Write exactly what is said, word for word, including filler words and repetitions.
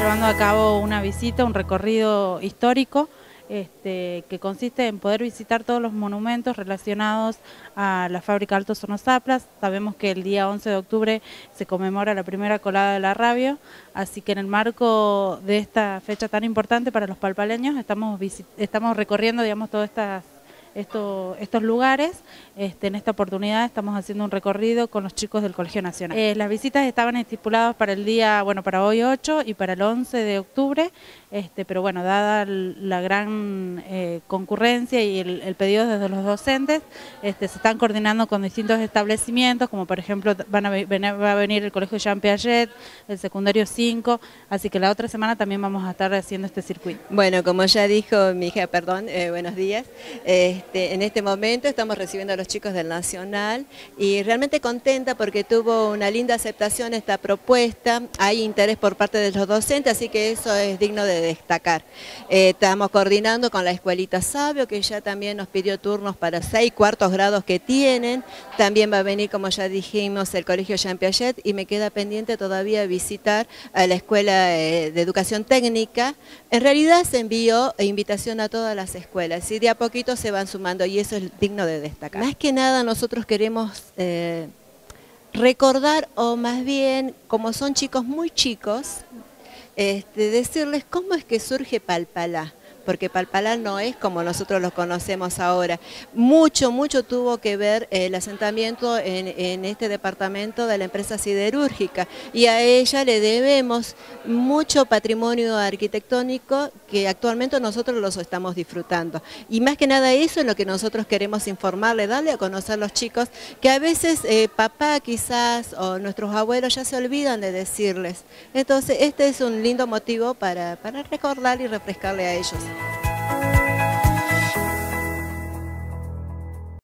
llevando a cabo una visita, un recorrido histórico este, que consiste en poder visitar todos los monumentos relacionados a la fábrica Altos Hornos Zaplas. Sabemos que el día once de octubre se conmemora la primera colada de la rabia, así que en el marco de esta fecha tan importante para los palpaleños estamos, estamos recorriendo, digamos, todas estas Esto, estos lugares. Este, en esta oportunidad estamos haciendo un recorrido con los chicos del Colegio Nacional. Eh, las visitas estaban estipuladas para el día, bueno, para hoy ocho y para el once de octubre, este, pero bueno, dada la gran eh, concurrencia y el, el pedido desde los docentes, este, se están coordinando con distintos establecimientos, como por ejemplo van a, va a venir el Colegio Jean Piaget, el secundario cinco, así que la otra semana también vamos a estar haciendo este circuito. Bueno, como ya dijo mi hija, perdón, eh, buenos días. Este, en este momento estamos recibiendo a los chicos del Nacional y realmente contenta porque tuvo una linda aceptación esta propuesta, hay interés por parte de los docentes, así que eso es digno de destacar. Eh, estamos coordinando con la Escuelita Sabio, que ya también nos pidió turnos para seis cuartos grados que tienen, también va a venir, como ya dijimos, el Colegio Jean Piaget y me queda pendiente todavía visitar a la Escuela eh, de Educación Técnica. En realidad se envió invitación a todas las escuelas y de a poquito se van sumando y eso es digno de destacar. Más que nada nosotros queremos eh, recordar, o más bien, como son chicos muy chicos, este, decirles cómo es que surge Palpalá, porque Palpalá no es como nosotros lo conocemos ahora. Mucho, mucho tuvo que ver el asentamiento en, en este departamento de la empresa siderúrgica y a ella le debemos mucho patrimonio arquitectónico que actualmente nosotros los estamos disfrutando. Y más que nada eso es lo que nosotros queremos informarle, darle a conocer a los chicos, que a veces eh, papá quizás o nuestros abuelos ya se olvidan de decirles. Entonces este es un lindo motivo para, para recordar y refrescarle a ellos.